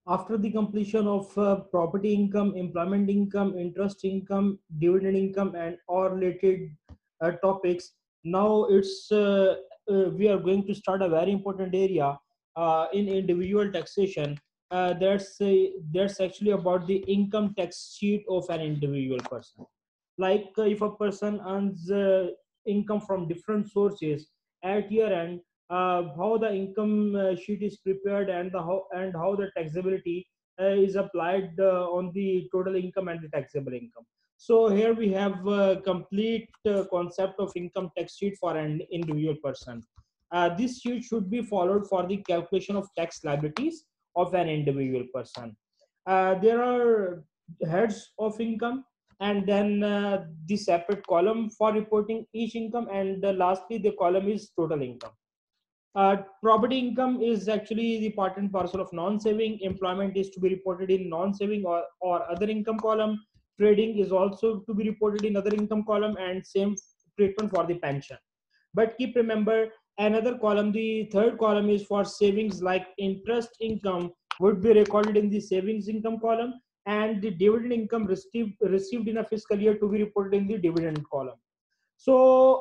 After the completion of property income, employment income, interest income, dividend income, and all related topics, now we are going to start a very important area in individual taxation. That's actually about the income tax sheet of an individual person. Like if a person earns income from different sources at year end, how the income sheet is prepared, and how the taxability is applied on the total income and the taxable income. So here we have a complete concept of income tax sheet for an individual person. This sheet should be followed for the calculation of tax liabilities of an individual person. There are heads of income, and then the separate column for reporting each income, and lastly the column is total income. Property income is actually the part and parcel of non-saving. Employment is to be reported in non-saving or other income column. Trading is also to be reported in other income column, and same treatment for the pension. But keep remember another column, the third column is for savings, like interest income would be recorded in the savings income column, and the dividend income received in a fiscal year to be reported in the dividend column. So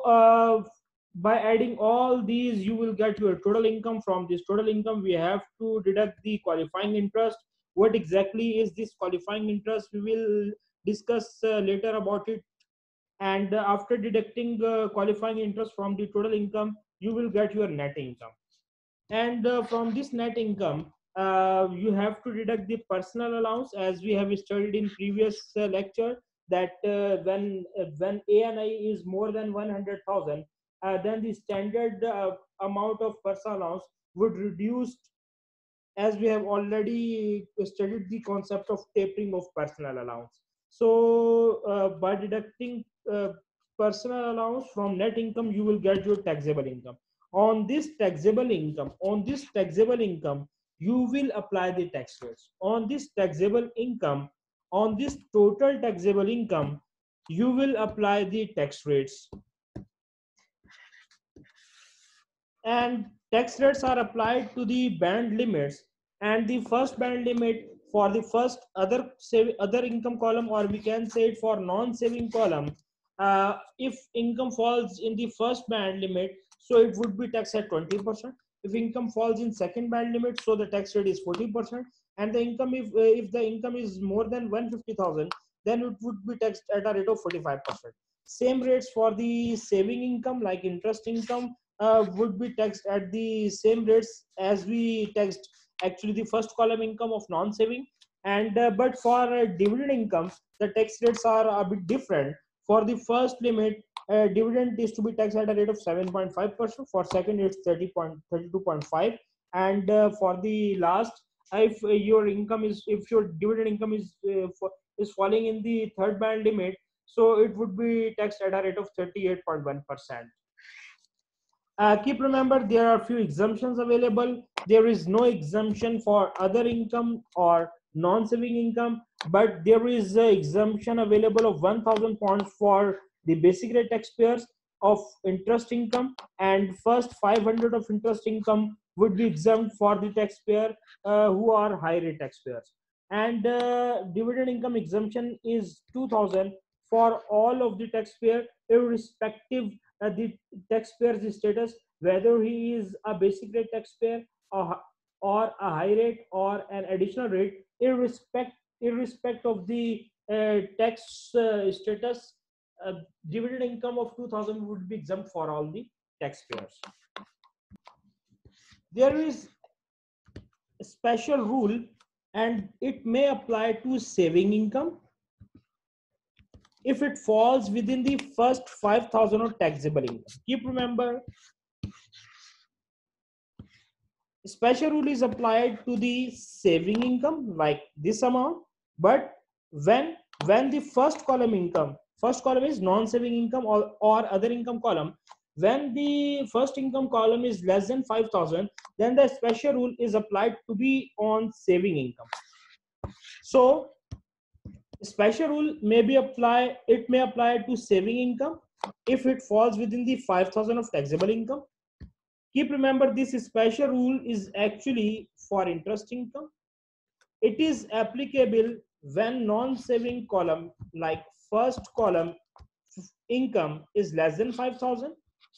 by adding all these, you will get your total income. From this total income, we have to deduct the qualifying interest. What exactly is this qualifying interest? We will discuss later about it. And after deducting qualifying interest from the total income, you will get your net income. And from this net income, you have to deduct the personal allowance, as we have studied in previous lecture, that when ANI is more than 100,000, then the standard amount of personal allowance would reduce, as we have already studied the concept of tapering of personal allowance. So by deducting personal allowance from net income, you will get your taxable income. On this taxable income, you will apply the tax rates. On this total taxable income, you will apply the tax rates. And tax rates are applied to the band limits, and the first band limit for the first other income column, or we can say it for non-saving column, if income falls in the first band limit, so it would be taxed at 20%. If income falls in second band limit, so the tax rate is 40%. And the income, if the income is more than 150,000, then it would be taxed at a rate of 45%. Same rates for the saving income, like interest income, would be taxed at the same rates as we taxed actually the first column income of non-saving. And but for dividend income, the tax rates are a bit different. For the first limit, dividend is to be taxed at a rate of 7.5%. For second, it's 30.32.5. And for the last, if your dividend income is falling in the third band limit, so it would be taxed at a rate of 38.1%. Keep remember, there are few exemptions available. There is no exemption for other income or non-saving income, but there is an exemption available of 1,000 pounds for the basic rate taxpayers of interest income, and first 500 of interest income would be exempt for the taxpayer who are high rate taxpayers. And dividend income exemption is 2,000 for all of the taxpayer, irrespective the taxpayer's status, whether he is a basic rate taxpayer, or a high rate or an additional rate, irrespective of the tax status. Dividend income of 2,000 would be exempt for all the taxpayers. There is a special rule, and it may apply to saving income if it falls within the first 5,000 of taxable income. Keep remember, special rule is applied to the saving income, like this amount, but when the first column is non-saving income or other income column, when the first income column is less than 5,000, then the special rule is applied to be on saving income. So special rule may apply to saving income if it falls within the 5,000 of taxable income. Keep remember, this special rule is actually for interest income, It is applicable when non-saving column, like first column income, is less than 5,000.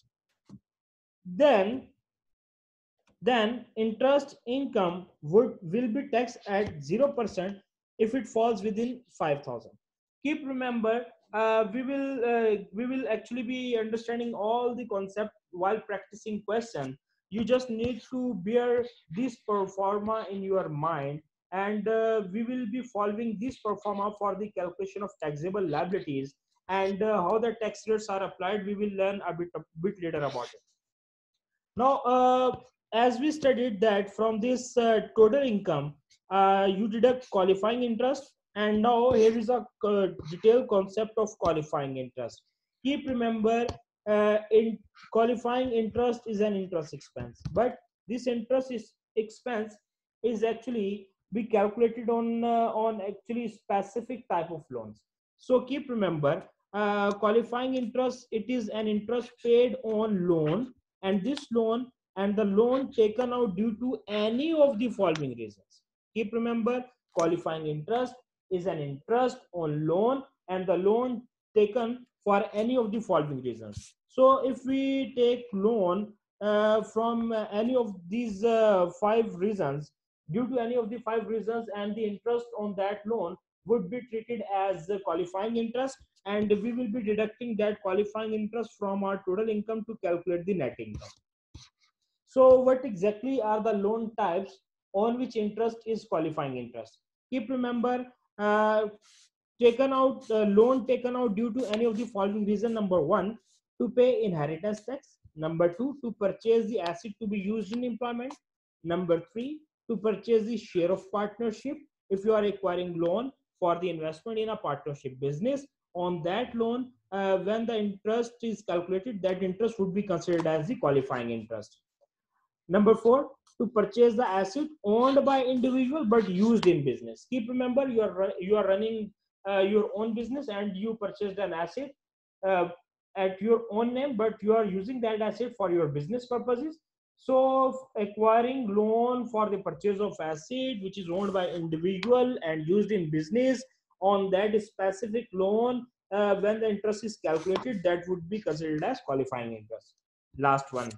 Then interest income will be taxed at 0% if it falls within 5,000. Keep remember, we will actually be understanding all the concept while practicing question. You just need to bear this pro forma in your mind, and we will be following this pro forma for the calculation of taxable liabilities, and how the tax rates are applied we will learn a bit later about it. Now, as we studied that from this total income, you deduct qualifying interest, and now here is a detailed concept of qualifying interest. Keep remember, in qualifying interest is an interest expense, but this interest is expense is actually be calculated on actually specific type of loans. So keep remember, qualifying interest, it is an interest paid on loan, and this loan and the loan taken out due to any of the following reasons. Keep remember, qualifying interest is an interest on loan and the loan taken for any of the following reasons. So if we take loan from any of these five reasons, due to any of the five reasons, and the interest on that loan would be treated as qualifying interest, and we will be deducting that qualifying interest from our total income to calculate the net income. So what exactly are the loan types on which interest is qualifying interest? Keep remember, loan taken out due to any of the following reason. Number one, to pay inheritance tax. Number two, to purchase the asset to be used in employment. Number three, to purchase the share of partnership. If you are acquiring loan for the investment in a partnership business, on that loan, when the interest is calculated, that interest would be considered as the qualifying interest. Number four, to purchase the asset owned by individual but used in business. Keep remember, you are running your own business and you purchased an asset uh, at your own name, but you are using that asset for your business purposes. So acquiring loan for the purchase of asset which is owned by individual and used in business, on that specific loan, when the interest is calculated, that would be considered as qualifying interest. Last one,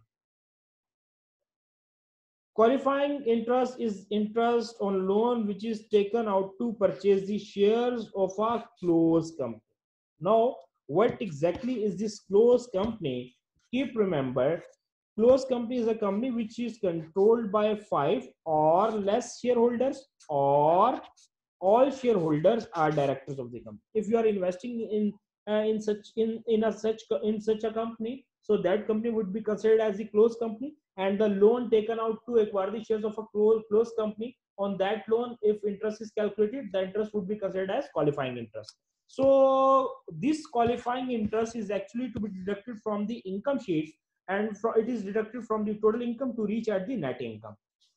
qualifying interest is interest on loan which is taken out to purchase the shares of a closed company. Now, what exactly is this closed company? Keep remember, closed company is a company which is controlled by 5 or less shareholders, or all shareholders are directors of the company. If you are investing in such a company, so that company would be considered as the closed company, and the loan taken out to acquire the shares of a closed company, on that loan if interest is calculated, the interest would be considered as qualifying interest. So this qualifying interest is actually to be deducted from the income sheet, and it is deducted from the total income to reach at the net income.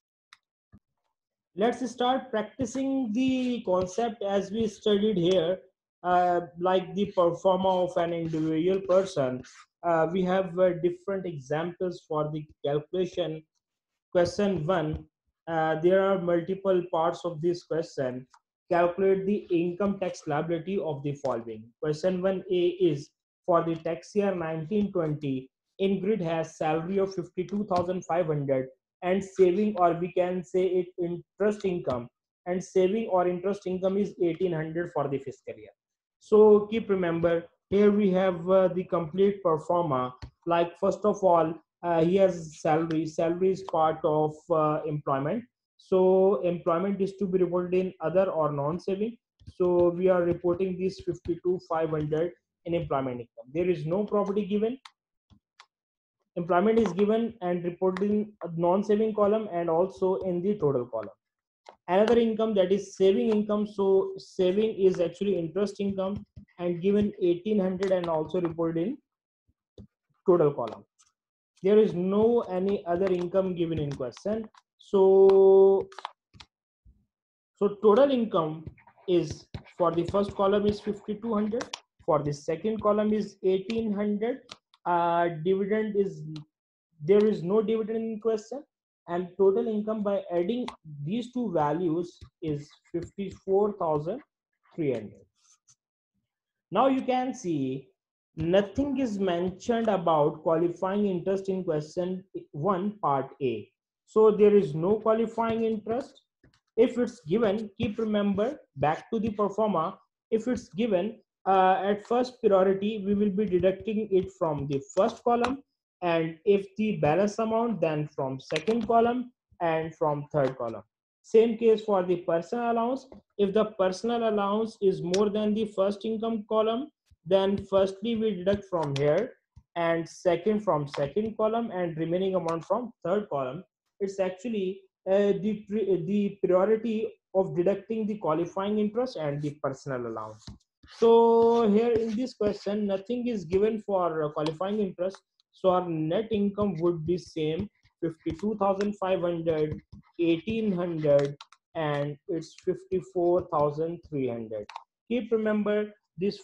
Let's start practicing the concept as we studied here, like the performer of an individual person. We have different examples for the calculation. Question 1, there are multiple parts of this question. Calculate the income tax liability of the following. Question 1a is, for the tax year 1920, Ingrid has salary of 52,500 and saving, or we can say it interest income, and saving or interest income is 1800 for the fiscal year. So keep remember, here we have the complete performer. Like first of all, he has salary is part of employment, so employment is to be reported in other or non-saving, so we are reporting this 52,500 in employment income. There is no property given, employment is given and reported in a non-saving column and also in the total column. Another income, that is saving income, so saving is actually interest income and given 1800 and also reported in total column. There is no any other income given in question. So total income is, for the first column is 5200, for the second column is 1800. Dividend is, there is no dividend in question, and total income by adding these two values is 54,300. Now you can see nothing is mentioned about qualifying interest in question 1 part A. So there is no qualifying interest. If it's given, keep remember back to the pro forma. If it's given at first priority, we will be deducting it from the first column, and if the balance amount, then from second column and from third column. Same case for the personal allowance. If the personal allowance is more than the first income column, then firstly we deduct from here, and second from second column, and remaining amount from third column. It's actually the priority of deducting the qualifying interest and the personal allowance. So here in this question, nothing is given for qualifying interest. So our net income would be same, 52,500, 1,800, and it's 54,300. Keep remember this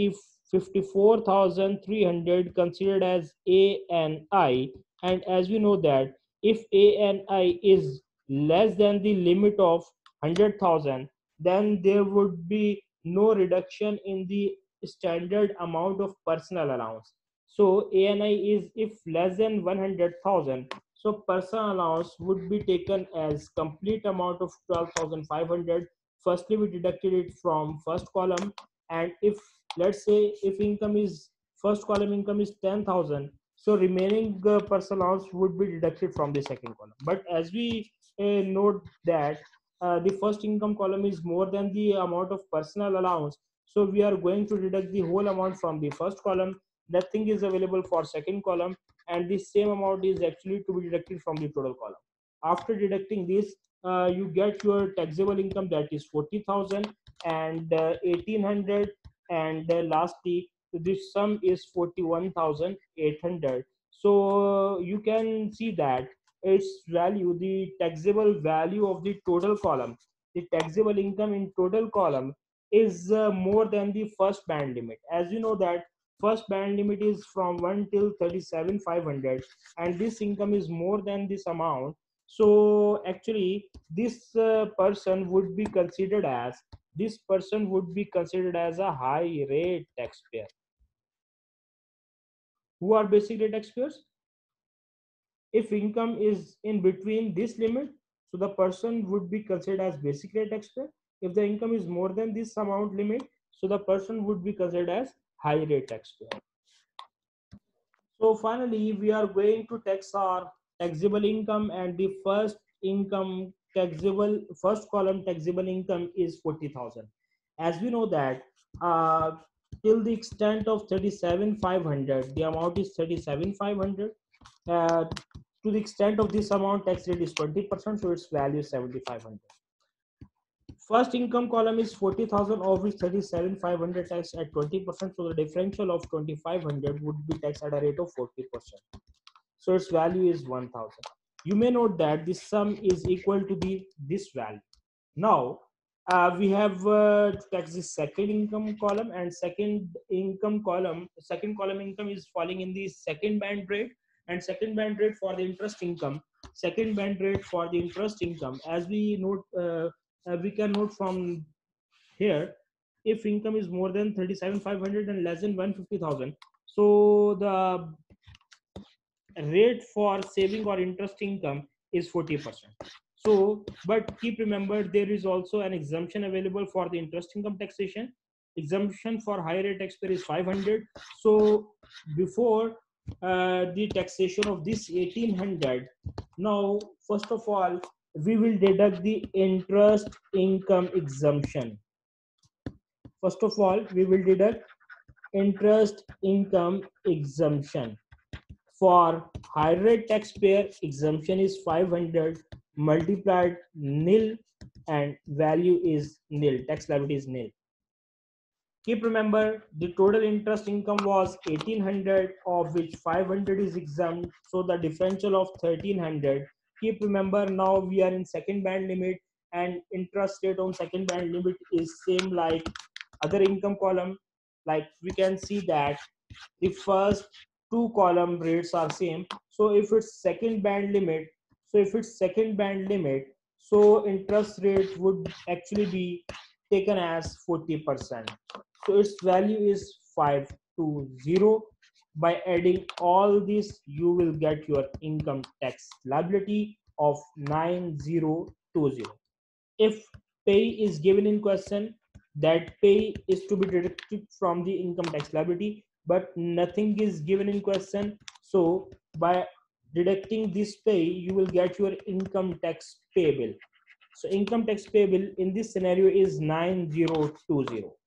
54,300 considered as A and I, and as we know that if A and I is less than the limit of 100,000, then there would be no reduction in the standard amount of personal allowance. So ANI is if less than 100,000, so personal allowance would be taken as complete amount of 12,500. Firstly, we deducted it from first column, and if let's say if income is first column income is 10,000, so remaining personal allowance would be deducted from the second column. But as we note that the first income column is more than the amount of personal allowance, so we are going to deduct the whole amount from the first column. Nothing is available for second column, and the same amount is actually to be deducted from the total column. After deducting this, you get your taxable income, that is 40,000 and 1,800, and lastly this sum is 41,800. So you can see that its value, the taxable value of the total column, the taxable income in total column is more than the first band limit. As you know that first band limit is from 1 till 37,500, and this income is more than this amount. So actually this person would be considered as a high rate taxpayer. Who are basic rate taxpayers? If income is in between this limit, so the person would be considered as basic rate taxpayer. If the income is more than this amount limit, so the person would be considered as high rate taxpayer. So finally, we are going to tax our taxable income, and the first column taxable income is 40,000. As we know that uh, till the extent of 37,500, the amount is 37,500. Uh, to the extent of this amount, tax rate is 20%, so its value is 7,500. First income column is 40,000, of which 37,500 taxed at 20%. So the differential of 2,500 would be taxed at a rate of 40%. So its value is 1,000. You may note that this sum is equal to this value. Now we have to tax the second income column, and second column income is falling in the second band rate, and second band rate for the interest income. Second band rate for the interest income, as we note, we can note from here, if income is more than 37,500 and less than 150,000, so the rate for saving or interest income is 40%. So but keep remember, there is also an exemption available for the interest income taxation. Exemption for higher rate taxpayer is 500. So before the taxation of this 1,800, now first of all we will deduct the interest income exemption. First of all we will deduct interest income exemption. For high rate taxpayer, exemption is 500 multiplied nil, and value is nil. Tax liability is nil. Keep remember, the total interest income was 1,800, of which 500 is exempt. So the differential of 1,300. Keep remember, now we are in second band limit, and interest rate on second band limit is same like other income column. Like we can see that the first two column rates are same. So if it's second band limit, So if it's second band limit, so interest rate would actually be taken as 40%. So its value is 520. By adding all this, you will get your income tax liability of 9020. If pay is given in question, that pay is to be deducted from the income tax liability, but nothing is given in question. So by deducting this pay, you will get your income tax payable. So income tax payable in this scenario is 9020.